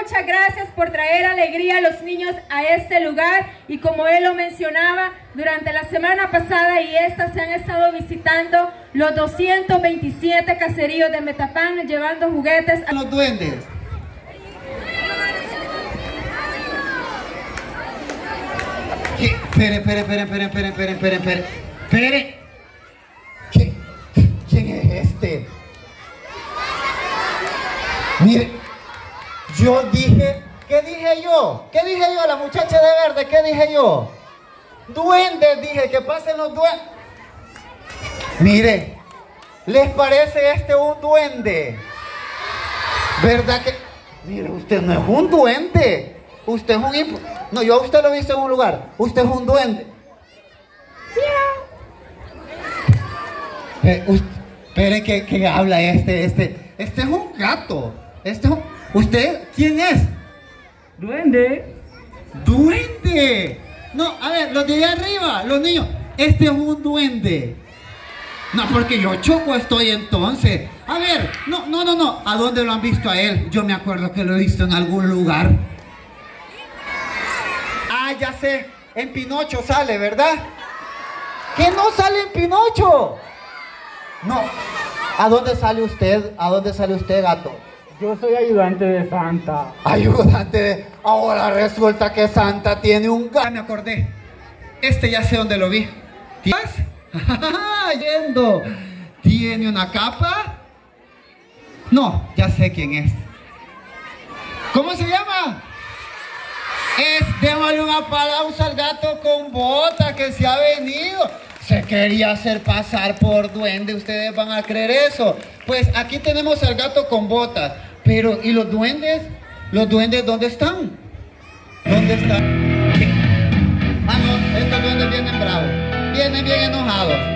muchas gracias por traer alegría a los niños a este lugar, y como él lo mencionaba, durante la semana pasada y esta se han estado visitando los 227 caseríos de Metapán llevando juguetes a los duendes. Espere. ¿Quién es este? Mire, yo dije, ¿qué dije yo? ¿Qué dije yo? La muchacha de verde, ¿qué dije yo? Duendes, dije, que pasen los duendes. Mire, ¿les parece este un duende? ¿Verdad que? Mire, usted no es un duende. Usted es un... No, yo a usted lo he visto en un lugar. Usted es un duende. Espere, que habla este es un gato. ¿Usted quién es? Duende. ¡Duende! No, a ver, los de allá arriba, los niños. Este es un duende. No, porque yo choco estoy entonces. A ver, no. ¿A dónde lo han visto a él? Yo me acuerdo que lo he visto en algún lugar. Ah, ya sé. En Pinocho sale, ¿verdad? ¿Que no sale en Pinocho? No. ¿A dónde sale usted? ¿A dónde sale usted, gato? Yo soy ayudante de Santa. Ayudante de... Ahora resulta que Santa tiene un gato. Me acordé. Ya sé dónde lo vi. ¿Tienes? Yendo. ¿Tiene una capa? No, ya sé quién es. ¿Cómo se llama? Démosle un aplauso al gato con bota que se ha venido. Se quería hacer pasar por duende. ¿Ustedes van a creer eso? Pues aquí tenemos al gato con botas. Pero, ¿y los duendes? ¿Los duendes dónde están? ¿Dónde están? Ah, no, estos duendes vienen bravos. Vienen bien enojados.